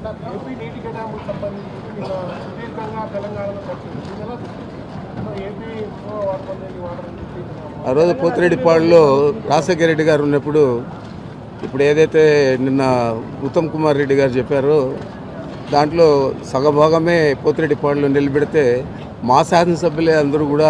AP నీటి కేటాయింపుకు సంబంధించి నిన్న సుదీర్ఘంగా తెలంగాణలో ఏపీ ఆ రోజు పోతిరెడ్డిపాడులో రాజశేఖర రెడ్డి గారు ఉన్నప్పుడు ఇప్పుడు ఏదైతే నిన్న ఉత్తమ్ కుమార్ రెడ్డి గారు చెప్పారో దాంట్లో సగభాగమే పోతిరెడ్డిపాడులో నిలబెడితే మా శాసనసభ్యులే అందరూ కూడా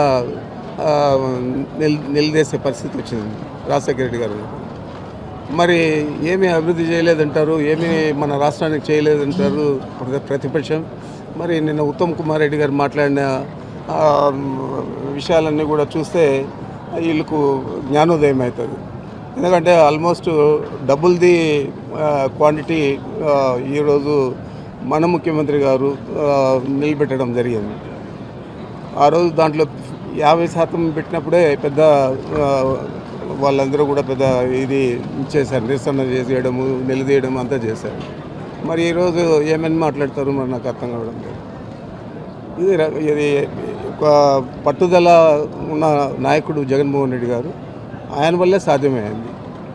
నిలదీసే పరిస్థితి వచ్చింది రాజశేఖర రెడ్డి గారు. మరి ఏమీ అభివృద్ధి చేయలేదంటారు, ఏమీ మన రాష్ట్రానికి చేయలేదంటారు ప్రతిపక్షం. మరి నిన్న ఉత్తమ్ కుమార్ రెడ్డి గారు మాట్లాడిన విషయాలన్నీ కూడా చూస్తే వీళ్ళకు జ్ఞానోదయం అవుతుంది. ఎందుకంటే ఆల్మోస్ట్ డబుల్ ది క్వాంటిటీ ఈరోజు మన ముఖ్యమంత్రి గారు నిలబెట్టడం జరిగింది. ఆ రోజు దాంట్లో 50% పెట్టినప్పుడే పెద్ద వాళ్ళందరూ కూడా పెద్ద ఇది చేశారు, నిరసన చేసేయడము, నిలదీయడం అంతా చేశారు. మరి ఈరోజు ఏమని మాట్లాడతారు మరి నాకు అర్థం కావడం లేదు. ఇది ఒక పట్టుదల ఉన్న నాయకుడు జగన్మోహన్ రెడ్డి గారు, ఆయన వల్లే సాధ్యమైంది.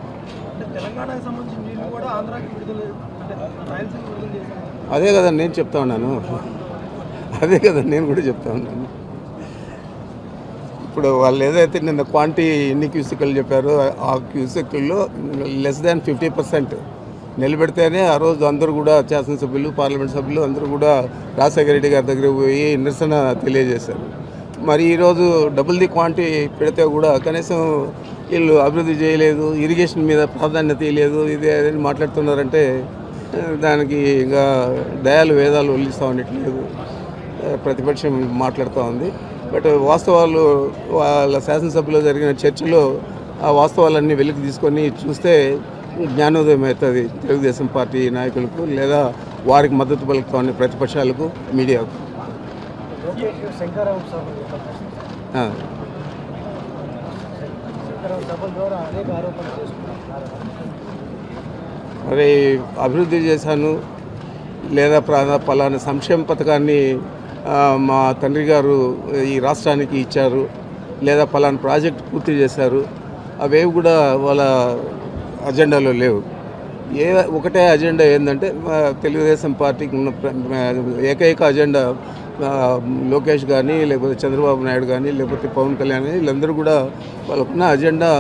అదే కదా నేను చెప్తా ఉన్నాను, అదే కదా నేను కూడా చెప్తా ఉన్నాను. ఇప్పుడు వాళ్ళు ఏదైతే నిన్న క్వాంటిటీ ఎన్ని క్యూసెక్లు చెప్పారో ఆ క్యూసెక్ల్లో <50% నిలబెడితేనే ఆ రోజు అందరూ కూడా శాసనసభ్యులు, పార్లమెంట్ సభ్యులు అందరూ కూడా రాజశేఖర రెడ్డి గారి దగ్గర పోయి నిరసన తెలియజేశారు. మరి ఈరోజు డబుల్ ది క్వాంటిటీ పెడితే కూడా కనీసం వీళ్ళు అభివృద్ధి చేయలేదు, ఇరిగేషన్ మీద ప్రాధాన్యత ఇవ్వలేదు, ఇది అని మాట్లాడుతున్నారంటే దానికి ఇంకా దయాలు వేదాలు వల్లిస్తూ ఉండట్లేదు, ప్రతిపక్షం మాట్లాడుతూ ఉంది. బట్ వాస్తవాలు వాళ్ళ శాసనసభలో జరిగిన చర్చలో ఆ వాస్తవాలన్నీ వెలికి తీసుకొని చూస్తే జ్ఞానోదయం అవుతుంది తెలుగుదేశం పార్టీ నాయకులకు, లేదా వారికి మద్దతు పలుకుతామని ప్రతిపక్షాలకు, మీడియాకు. మరి అభివృద్ధి చేశాను లేదా పలానా సంక్షేమ పథకాన్ని మా తండ్రి గారు ఈ రాష్ట్రానికి ఇచ్చారు, లేదా పలానా ప్రాజెక్ట్ పూర్తి చేశారు, అవేవి కూడా వాళ్ళ అజెండాలో లేవు. ఒకటే అజెండా ఏంటంటే తెలుగుదేశం పార్టీకి ఉన్న ఏకైక అజెండా లోకేష్ కానీ, లేకపోతే చంద్రబాబు నాయుడు కానీ, లేకపోతే పవన్ కళ్యాణ్ కానీ, వీళ్ళందరూ కూడా వాళ్ళకున్న అజెండా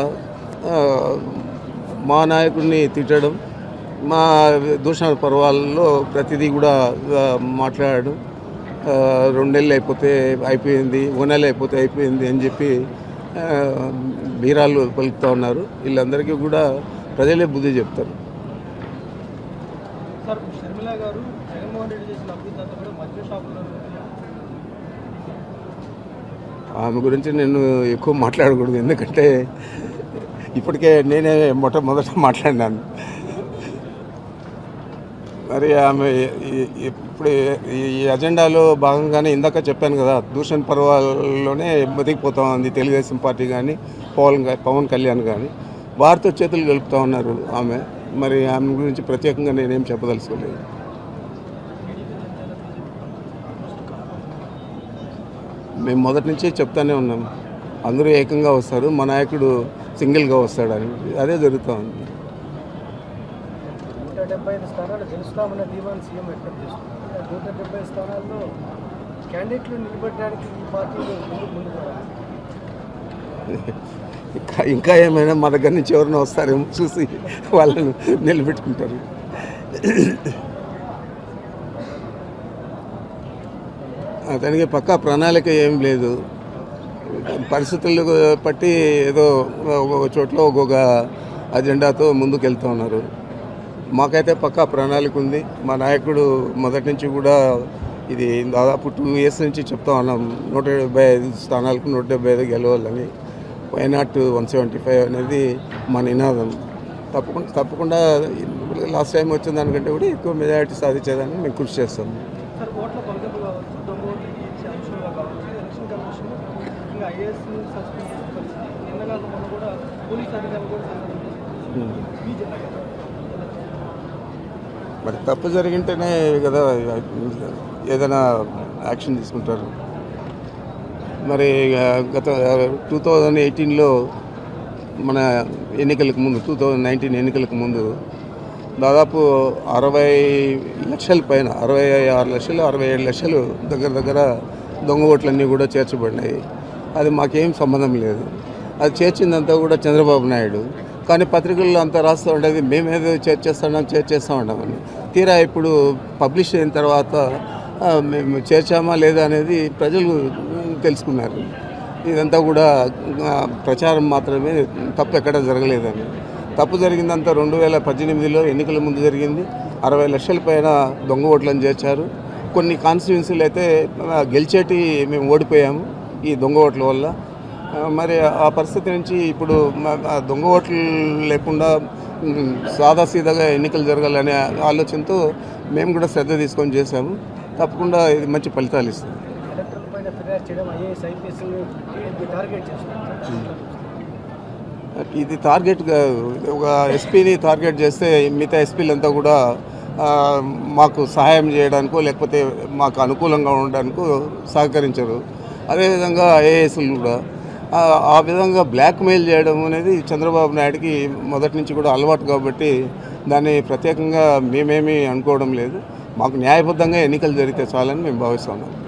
మా నాయకుడిని తిట్టడం, మా దూషణ పర్వాలలో ప్రతిదీ కూడా మాట్లాడడం, 2 నెలలు అయిపోతే అయిపోయింది, 1 నెల అయిపోతే అయిపోయింది అని చెప్పి బీరాలు పలుకుతూ ఉన్నారు. వీళ్ళందరికీ కూడా ప్రజలే బుద్ధి చెప్తారు. ఆమె గురించి నేను ఎక్కువ మాట్లాడకూడదు, ఎందుకంటే ఇప్పటికే నేనే మొట్టమొదట మాట్లాడినాను. మరి ఆమె ఇప్పుడు ఈ అజెండాలో భాగంగానే ఇందాక చెప్పాను కదా, దూషణ పర్వాల్లోనే బతికిపోతా ఉంది తెలుగుదేశం పార్టీ కానీ, పవన్ కళ్యాణ్ కానీ, వారితో చేతులు కలుపుతూ ఉన్నారు ఆమె. మరి ఆమె గురించి ప్రత్యేకంగా నేనేం చెప్పదలుచుకోలేదు. మేము మొదటి నుంచి చెప్తానే ఉన్నాం, అందరూ ఏకంగా వస్తారు, మా నాయకుడు సింగిల్గా వస్తాడని. అదే జరుగుతూ ఉంది. 175 స్థానాలు గెలుస్తామన్న ధీమాన్ని సీఎం వ్యక్తం చేస్తున్నారు. 170 స్థానాల్లో క్యాండిడేట్లు నిలబెట్టడానికి ఈ పార్టీలు ఇంకా ఏమైనా మా దగ్గర నుంచి ఎవరైనా వస్తారేమో చూసి వాళ్ళను నిలబెట్టుకుంటారు. అతనికి పక్కా ప్రణాళిక ఏం లేదు, పరిస్థితులు బట్టి ఏదో ఒక్కొక్క చోట్ల ఒక్కొక్క అజెండాతో ముందుకు వెళ్తూ ఉన్నారు. మాకైతే పక్కా ప్రణాళిక ఉంది. మా నాయకుడు మొదటి నుంచి కూడా ఇది దాదాపు 2 years నుంచి చెప్తా ఉన్నాం, 175 స్థానాలకు 175 గెలవాలని. వై నాట్ 175 అనేది మా నినాదం. తప్పకుండా లాస్ట్ టైం వచ్చిన దానికంటే కూడా ఎక్కువ మెజారిటీ సాధించేదాన్ని మేము కృషి చేస్తాం. మరి తప్పు జరిగింటేనే కదా ఏదైనా యాక్షన్ తీసుకుంటారు. మరి గత 2018లో మన ఎన్నికలకు ముందు, 2019 ఎన్నికలకు ముందు దాదాపు 60 లక్షల పైన 66 లక్షలు 67 లక్షలు దగ్గర దొంగ ఓట్లన్నీ కూడా చేర్చబడినాయి. అది మాకేం సంబంధం లేదు. అది చేర్చిందంతా కూడా చంద్రబాబు నాయుడు. కానీ పత్రికల్లో అంతా రాస్తూ ఉండేది మేమేదో చేర్చేస్తా ఉన్నామని. తీరా ఇప్పుడు పబ్లిష్ అయిన తర్వాత మేము చేర్చామా లేదా అనేది ప్రజలు తెలుసుకున్నారు. ఇదంతా కూడా ప్రచారం మాత్రమే, తప్పు ఎక్కడ జరగలేదని. తప్పు జరిగిందంతా 2018లో ఎన్నికల ముందు జరిగింది. 60 లక్షల పైన దొంగ ఓట్లను చేర్చారు. కొన్ని కాన్స్టిట్యున్సీలు అయితే గెలిచేటి మేము ఓడిపోయాము ఈ దొంగ ఓట్ల వల్ల. మరి ఆ పరిస్థితి నుంచి ఇప్పుడు దొంగ ఓట్లు లేకుండా సాదాసీదాగా ఎన్నికలు జరగాలనే ఆలోచనతో మేము కూడా శ్రద్ధ తీసుకొని చేశాము. తప్పకుండా ఇది మంచి ఫలితాలు ఇస్తుంది. ఇది టార్గెట్గా ఒక ఎస్పీని టార్గెట్ చేస్తే మిగతా ఎస్పీలంతా కూడా మాకు సహాయం చేయడానికో లేకపోతే మాకు అనుకూలంగా ఉండడానికో సహకరించరు. అదేవిధంగా ఐఏఎస్లు కూడా ఆ విధంగా బ్లాక్మెయిల్ చేయడం అనేది చంద్రబాబు నాయుడికి మొదటి నుంచి కూడా అలవాటు కాబట్టి దాన్ని ప్రత్యేకంగా మేమేమీ అనుకోవడం లేదు. మాకు న్యాయబద్ధంగా ఎన్నికలు జరిగితే చాలని మేము భావిస్తున్నాం.